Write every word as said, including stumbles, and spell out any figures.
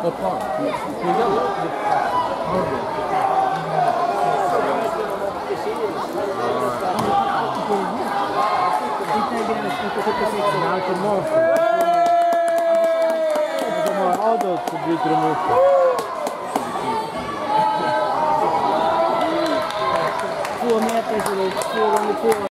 Opa, cuidado. Alto morto. Adult subito remoto. Två meter så det är två gånger två.